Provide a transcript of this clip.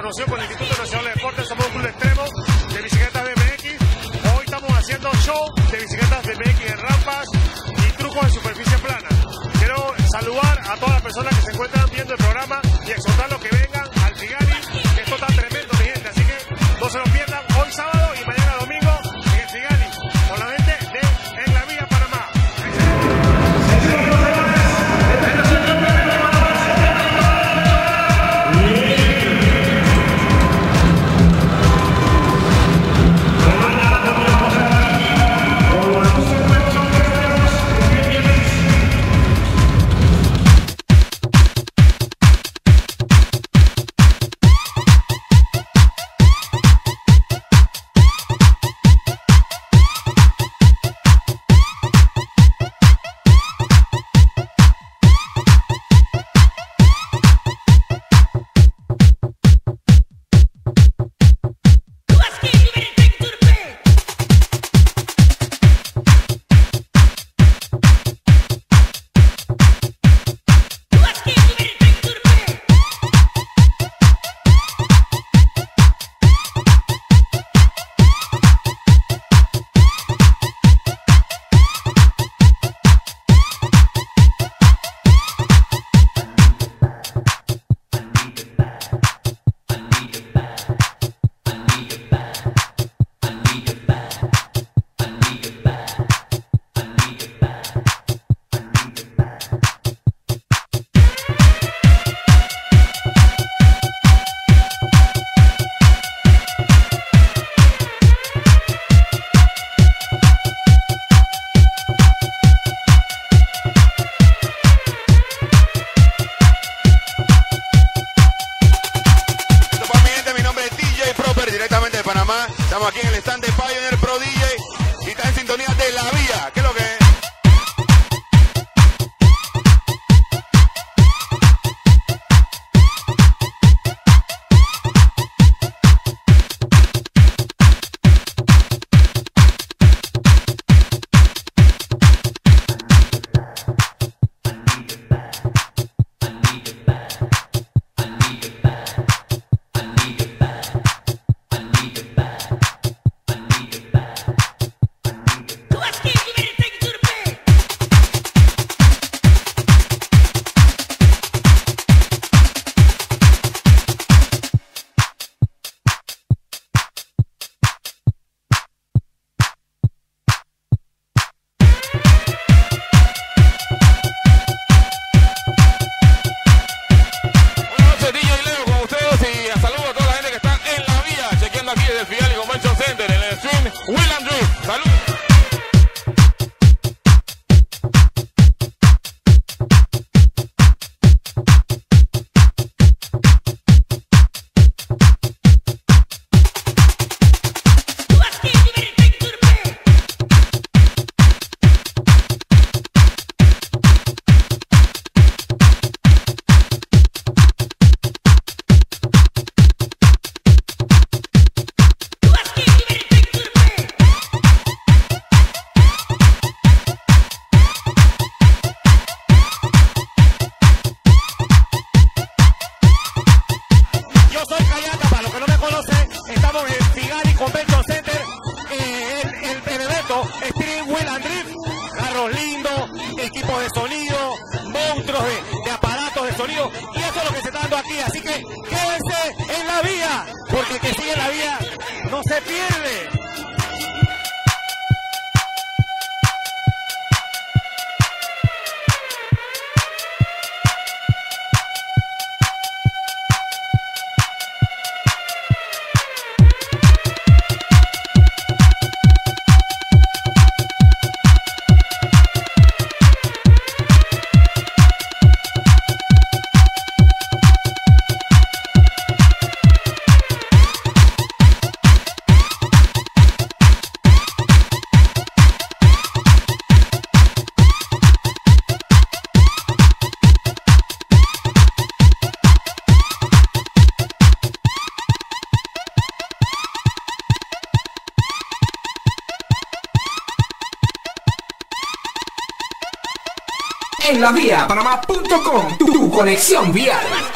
colaboración con el Instituto Nacional de Deportes. Somos un club extremo de bicicletas BMX. Hoy estamos haciendo show de bicicletas BMX en rampas y trucos de superficie plana. Quiero saludar a todas las personas que se encuentran viendo el programa y exhortarlos que vengan al Figali, que esto está tremendo, mi gente. Así que no se lo pierdan hoy sábado y mañana domingo en el Figali con la gente de En la Vía Panamá. Directamente de Panamá, estamos aquí en el stand de Pioneer Pro DJ y está en sintonía de La Vía. ¿Qué es lo que es? Will and Drift, salud. Will and Drift, carros lindos, equipos de sonido, monstruos de aparatos de sonido, y eso es lo que se está dando aquí, así que quédense en La Vía, porque el que sigue en La Vía no se pierde. En la vía, panamá.com, tu conexión vial.